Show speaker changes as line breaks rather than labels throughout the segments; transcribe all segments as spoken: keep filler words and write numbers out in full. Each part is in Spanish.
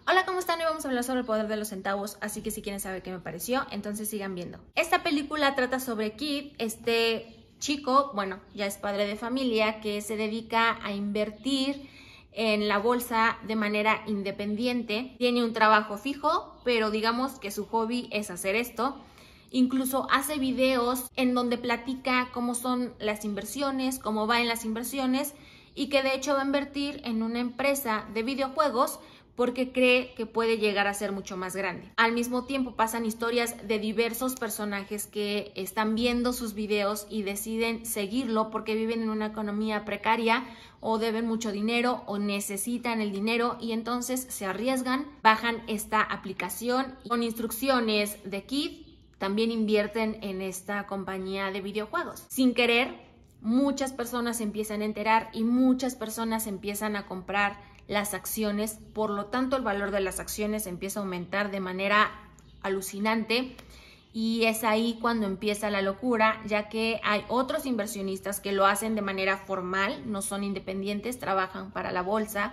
Hola, ¿cómo están? Hoy vamos a hablar sobre el poder de los centavos, así que si quieren saber qué me pareció, entonces sigan viendo. Esta película trata sobre Kid, este chico, bueno, ya es padre de familia, que se dedica a invertir en la bolsa de manera independiente. Tiene un trabajo fijo, pero digamos que su hobby es hacer esto. Incluso hace videos en donde platica cómo son las inversiones, cómo va en las inversiones y que de hecho va a invertir en una empresa de videojuegos porque cree que puede llegar a ser mucho más grande. Al mismo tiempo pasan historias de diversos personajes que están viendo sus videos y deciden seguirlo porque viven en una economía precaria o deben mucho dinero o necesitan el dinero y entonces se arriesgan, bajan esta aplicación con instrucciones de Kid, también invierten en esta compañía de videojuegos. Sin querer, muchas personas se empiezan a enterar y muchas personas empiezan a comprar las acciones, por lo tanto el valor de las acciones empieza a aumentar de manera alucinante y es ahí cuando empieza la locura, ya que hay otros inversionistas que lo hacen de manera formal, no son independientes, trabajan para la bolsa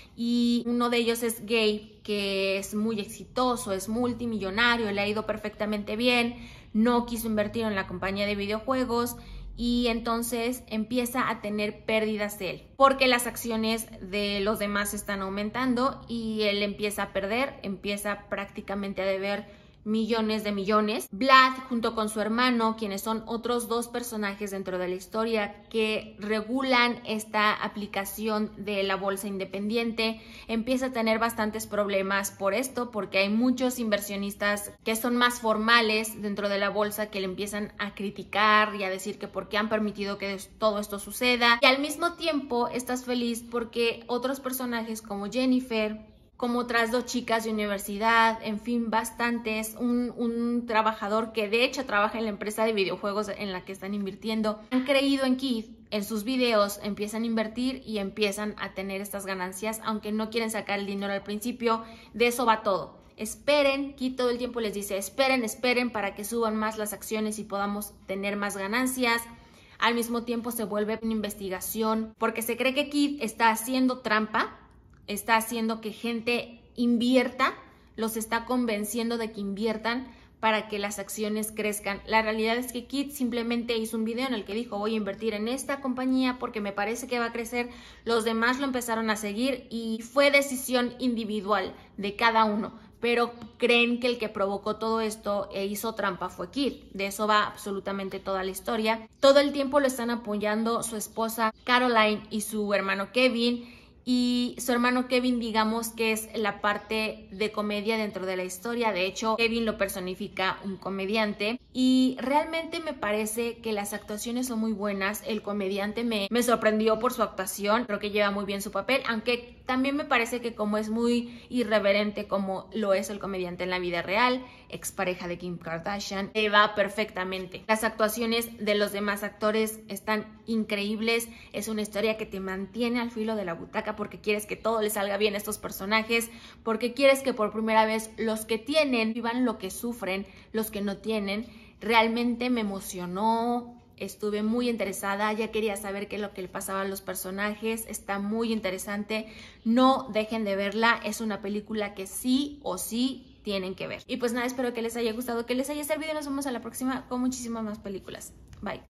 y uno de ellos es Gabe, que es muy exitoso, es multimillonario, le ha ido perfectamente bien, no quiso invertir en la compañía de videojuegos y entonces empieza a tener pérdidas de él porque las acciones de los demás están aumentando y él empieza a perder, empieza prácticamente a deber millones de millones. Vlad junto con su hermano, quienes son otros dos personajes dentro de la historia que regulan esta aplicación de la bolsa independiente, empieza a tener bastantes problemas por esto, porque hay muchos inversionistas que son más formales dentro de la bolsa que le empiezan a criticar y a decir que por qué han permitido que todo esto suceda. Y al mismo tiempo estás feliz porque otros personajes como Jennifer, como otras dos chicas de universidad, en fin, bastantes, un, un trabajador que de hecho trabaja en la empresa de videojuegos en la que están invirtiendo, han creído en Kid, en sus videos empiezan a invertir y empiezan a tener estas ganancias, aunque no quieren sacar el dinero al principio, de eso va todo. Esperen, Kid todo el tiempo les dice, esperen, esperen para que suban más las acciones y podamos tener más ganancias. Al mismo tiempo se vuelve una investigación porque se cree que Kid está haciendo trampa, está haciendo que gente invierta, los está convenciendo de que inviertan para que las acciones crezcan. La realidad es que Kid simplemente hizo un video en el que dijo voy a invertir en esta compañía porque me parece que va a crecer. Los demás lo empezaron a seguir y fue decisión individual de cada uno, pero creen que el que provocó todo esto e hizo trampa fue Kid. De eso va absolutamente toda la historia. Todo el tiempo lo están apoyando su esposa Caroline y su hermano Kevin. Y su hermano Kevin, digamos que es la parte de comedia dentro de la historia. De hecho, Kevin lo personifica un comediante y realmente me parece que las actuaciones son muy buenas. El comediante me, me sorprendió por su actuación, creo que lleva muy bien su papel, aunque también me parece que como es muy irreverente como lo es el comediante en la vida real, expareja de Kim Kardashian, le va perfectamente. Las actuaciones de los demás actores están increíbles, es una historia que te mantiene al filo de la butaca porque quieres que todo les salga bien a estos personajes, porque quieres que por primera vez los que tienen vivan lo que sufren, los que no tienen. Realmente me emocionó, estuve muy interesada, ya quería saber qué es lo que le pasaba a los personajes, está muy interesante, no dejen de verla, es una película que sí o sí tienen que ver. Y pues nada, espero que les haya gustado, que les haya servido y nos vemos a la próxima con muchísimas más películas. Bye.